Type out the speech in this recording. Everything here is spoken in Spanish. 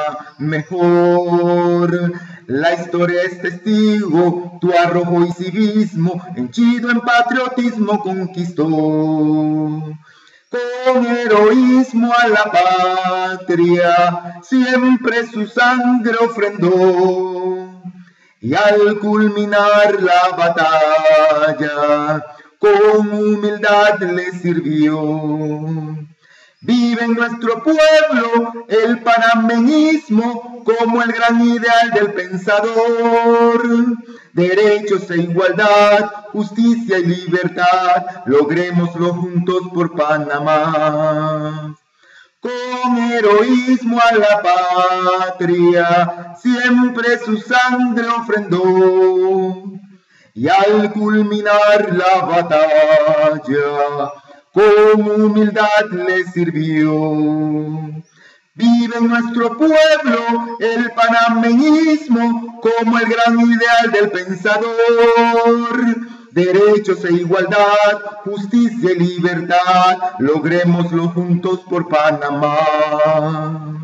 mejor. La historia es testigo, tu arrojo y civismo, henchido en patriotismo conquistó. Con heroísmo a la patria, siempre su sangre ofrendó. Y al culminar la batalla, con humildad le sirvió. Vive en nuestro pueblo el panameñismo como el gran ideal del pensador. Derechos e igualdad, justicia y libertad, logrémoslo juntos por Panamá. Con heroísmo a la patria, siempre su sangre ofrendó. Y al culminar la batalla, con humildad le sirvió. Vive en nuestro pueblo el panameñismo como el gran ideal del pensador. Derechos e igualdad, justicia y libertad, logrémoslo juntos por Panamá.